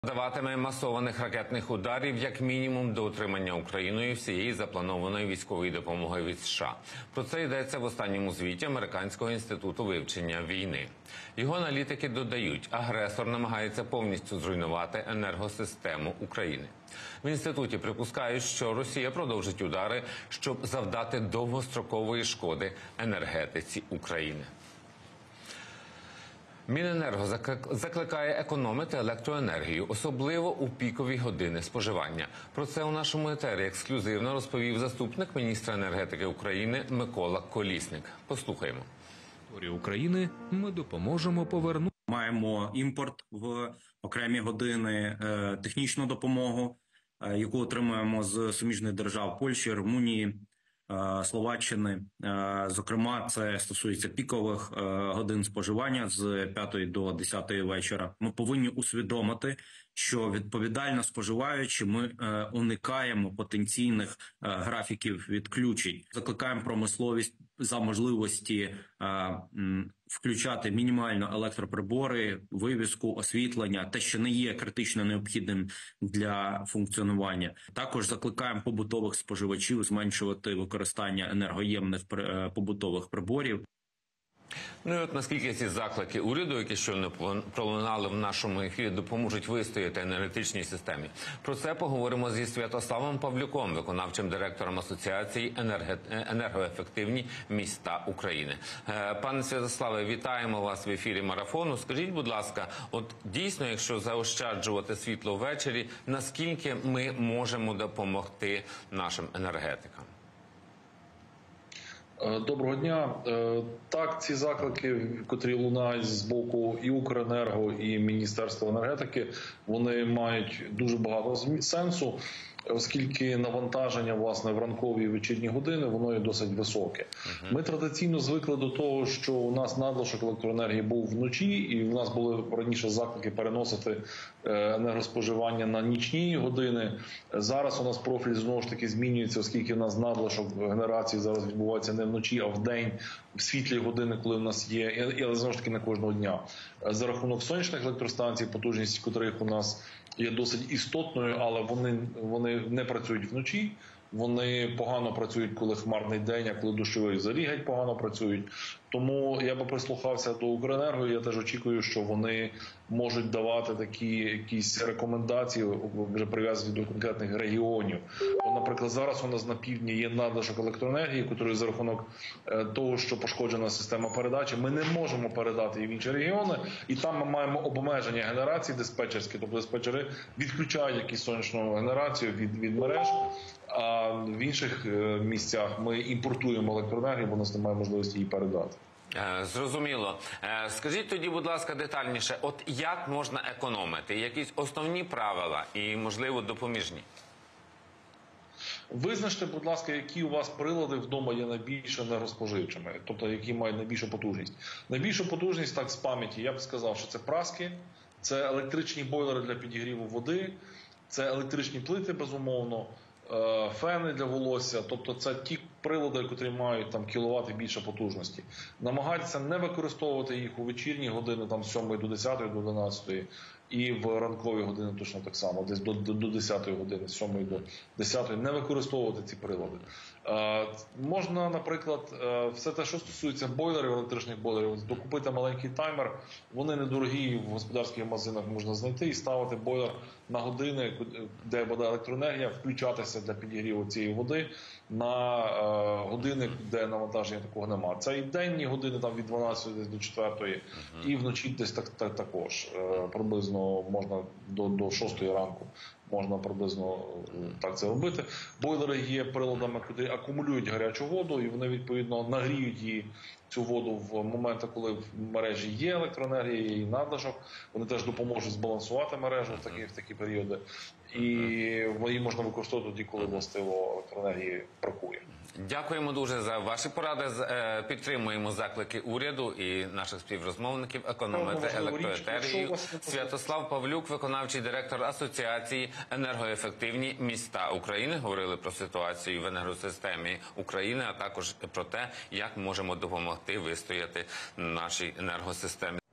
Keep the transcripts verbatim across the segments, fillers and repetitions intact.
Даватиме масованих ракетних ударів як мінімум до отримання Україною всієї запланованої військової допомоги від США. Про це йдеться в останньому звіті Американського інституту вивчення війни. Його аналітики додають, агресор намагається повністю зруйнувати енергосистему України. В інституті припускають, що Росія продовжить удари, щоб завдати довгострокової шкоди енергетиці України. Міненерго закликає економити електроенергію, особливо у пікові години споживання. Про це у нашому етері ексклюзивно розповів заступник міністра енергетики України Микола Колісник. Послухаємо. України ми допоможемо повернути. Маємо імпорт в окремі години, технічну допомогу, яку отримуємо з суміжних держав Польщі, Румунії, Словаччини. Зокрема, це стосується пікових годин споживання з п'ятої до десятої вечора. Ми повинні усвідомити, що відповідально споживаючи, ми уникаємо потенційних графіків відключень. Закликаємо промисловість за можливості включати мінімально електроприбори, вивіску, освітлення, те, що не є критично необхідним для функціонування. Також закликаємо побутових споживачів зменшувати використання енергоємних побутових приборів. Ну і от наскільки ці заклики уряду, які щойно пролунали в нашому ефірі, допоможуть вистояти енергетичній системі. Про це поговоримо зі Святославом Павлюком, виконавчим директором Асоціації енергоефективні міста України. Пане Святославе, вітаємо вас в ефірі марафону. Скажіть, будь ласка, от дійсно, якщо заощаджувати світло ввечері, наскільки ми можемо допомогти нашим енергетикам? Доброго дня. Так, ці заклики, котрі лунають з боку і Укренерго, і Міністерства енергетики, вони мають дуже багато сенсу, оскільки навантаження, власне, в ранкові і вечірні години, воно є досить високе. Uh-huh. Ми традиційно звикли до того, що у нас надлишок електроенергії був вночі, і у нас були раніше заклики переносити енергоспоживання на нічні години. Зараз у нас профіль знову ж таки змінюється, оскільки у нас надлишок генерації зараз відбувається не вночі, а в день, в світлі години, коли у нас є, але знову ж таки не кожного дня. За рахунок сонячних електростанцій, потужність котрих у нас є досить істотною, але вони, вони не працюють вночі. Вони погано працюють, коли хмарний день, а коли дощовий взагалі геть погано працюють. Тому я би прислухався до Укренерго, і я теж очікую, що вони можуть давати такі якісь рекомендації, вже прив'язані до конкретних регіонів. От, наприклад, зараз у нас на півдні є надлишок електроенергії, який за рахунок того, що пошкоджена система передачі, ми не можемо передати її в інші регіони, і там ми маємо обмеження генерації диспетчерські, тобто диспетчери відключають якусь сонячну генерацію від, від мереж, а в інших місцях ми імпортуємо електроенергію, бо у нас немає можливості її передати. Зрозуміло. Скажіть тоді, будь ласка, детальніше, от як можна економити? Якісь основні правила і, можливо, допоміжні? Визначте, будь ласка, які у вас прилади вдома є найбільш енергоспоживчими, тобто які мають найбільшу потужність. Найбільшу потужність, так з пам'яті, я б сказав, що це праски, це електричні бойлери для підігріву води, це електричні плити, безумовно, фени для волосся, тобто це ті прилади, які мають там кіловат і більше потужності. Намагайтеся не використовувати їх у вечірні години, там з сьомої до десятої, до одинадцятої, і в ранкові години точно так само, десь до, до, до десятої години, з сьомої до десятої, не використовувати ці прилади. Е, можна, наприклад, е, все те, що стосується бойлерів, електричних бойлерів, докупити маленький таймер, вони недорогі, в господарських магазинах можна знайти і ставити бойлер на години, де буде електроенергія, включатися для підігріву цієї води на е, години, де навантаження такого немає. Це і денні години, там від дванадцятої до четвертої, uh-huh. і вночі десь так, так, також, е, приблизно можна до, до шостої ранку можна приблизно так це робити. Бойлери є приладами, які акумулюють гарячу воду, і вони, відповідно, нагріють її, цю воду в моменти, коли в мережі є електроенергія, є її надлишок. Вони теж допоможуть збалансувати мережу в такі, в такі періоди. І її можна використовувати тоді, коли властиво електроенергії бракує. Дякуємо дуже за ваші поради. Підтримуємо заклики уряду і наших співрозмовників економити електроенергію. Святослав Павлюк, виконавчий директор Асоціації енергоефективні міста України. Говорили про ситуацію в енергосистемі України, а також про те, як можемо допомогти вистояти нашій енергосистемі.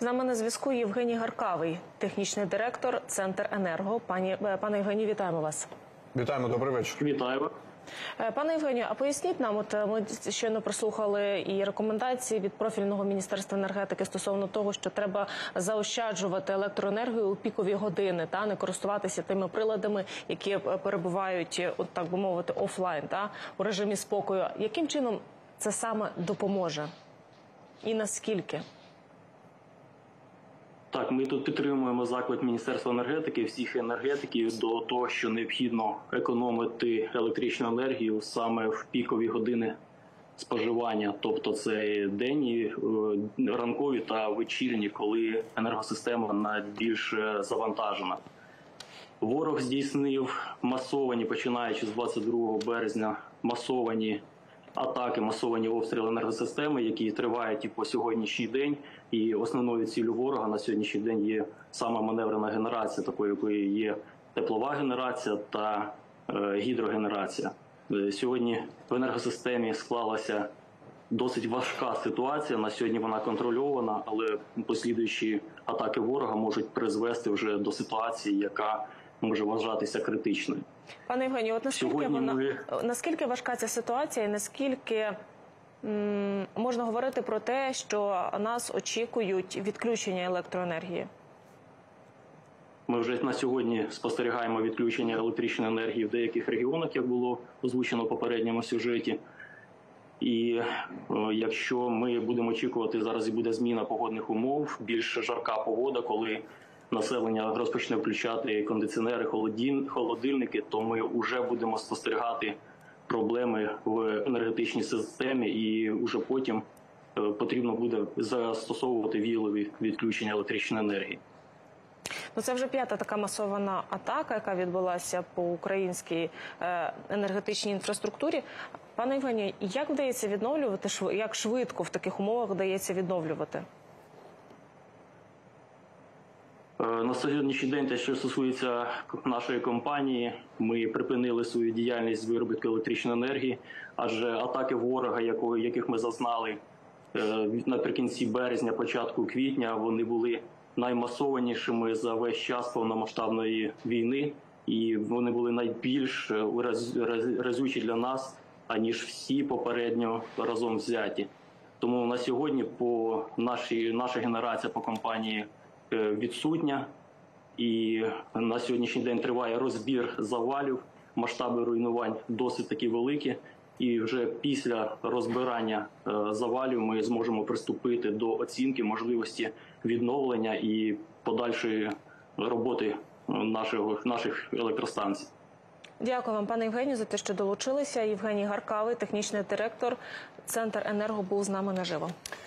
З нами на зв'язку Євгеній Гаркавий, технічний директор Центр Енерго. Пані, пане Євгенію, вітаємо вас. Вітаємо, добрий вечір. Вітаю. Пане Євгенію, а поясніть нам, от ми щойно прослухали і рекомендації від профільного Міністерства енергетики стосовно того, що треба заощаджувати електроенергію у пікові години, та не користуватися тими приладами, які перебувають, от так би мовити, офлайн, та у режимі спокою. Яким чином це саме допоможе? І наскільки? Так, ми тут підтримуємо заклик Міністерства енергетики, всіх енергетиків до того, що необхідно економити електричну енергію саме в пікові години споживання. Тобто це денні, ранкові та вечірні, коли енергосистема найбільш завантажена. Ворог здійснив масовані, починаючи з двадцять другого березня, масовані атаки, масовані обстріли енергосистеми, які тривають і по сьогоднішній день. І основною ціллю ворога на сьогоднішній день є сама маневрена генерація, такою якою є теплова генерація та е, гідрогенерація. Е, сьогодні в енергосистемі склалася досить важка ситуація. На сьогодні вона контрольована, але послідуючі атаки ворога можуть призвести вже до ситуації, яка може вважатися критичною. Пане Євгенію, от наскільки Сьогодні вона ми... наскільки важка ця ситуація, і наскільки м, можна говорити про те, що нас очікують відключення електроенергії? Ми вже на сьогодні спостерігаємо відключення електричної енергії в деяких регіонах, як було озвучено в попередньому сюжеті. І о, якщо ми будемо очікувати, зараз і буде зміна погодних умов, більш жарка погода, коли населення розпочне включати кондиціонери, холодильники, то ми вже будемо спостерігати проблеми в енергетичній системі, і вже потім потрібно буде застосовувати віялові відключення електричної енергії. Ну, це вже п'ята така масована атака, яка відбулася по українській е, енергетичній інфраструктурі. Пане Євгенію, як вдається відновлювати, як швидко в таких умовах вдається відновлювати? На сьогоднішній день, те, що стосується нашої компанії, ми припинили свою діяльність з виробітку електричної енергії, адже атаки ворога, яких ми зазнали наприкінці березня, початку квітня, вони були наймасованішими за весь час повномасштабної війни, і вони були найбільш разючі для нас, аніж всі попередньо разом взяті. Тому на сьогодні по нашій, наша генерація по компанії відсутня, і на сьогоднішній день триває розбір завалів, масштаби руйнувань досить таки великі, і вже після розбирання завалів ми зможемо приступити до оцінки можливості відновлення і подальшої роботи наших, наших електростанцій. Дякую вам, пане Євгенію, за те, що долучилися. Євгеній Гаркавий, технічний директор Центр Енерго, був з нами наживо.